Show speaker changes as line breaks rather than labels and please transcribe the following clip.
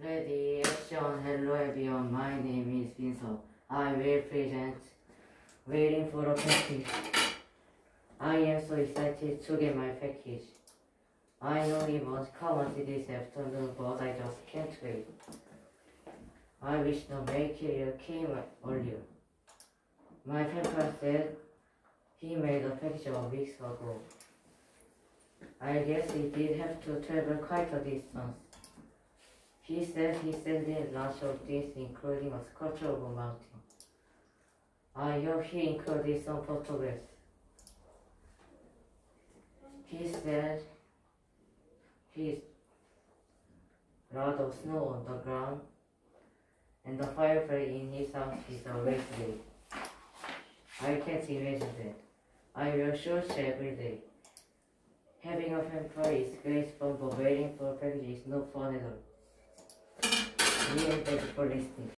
Ready, action. Hello everyone, my name is Vincent. I will present Waiting for a Package. I am so excited to get my package. I know it won't come until this afternoon, but I just can't wait. I wish the mail carrier came earlier. My pen pal said he made a package a week ago. I guess he did have to travel quite a distance. He said he sent in lots of things, including a sculpture of a mountain. I hope he included some photographs. He said he's a lot of snow on the ground, and the fireplace in his house is always lit. I can't imagine that. I wear shorts every day. Having a pen pal is great fun, but waiting for a package is no fun at all. Thank you for listening.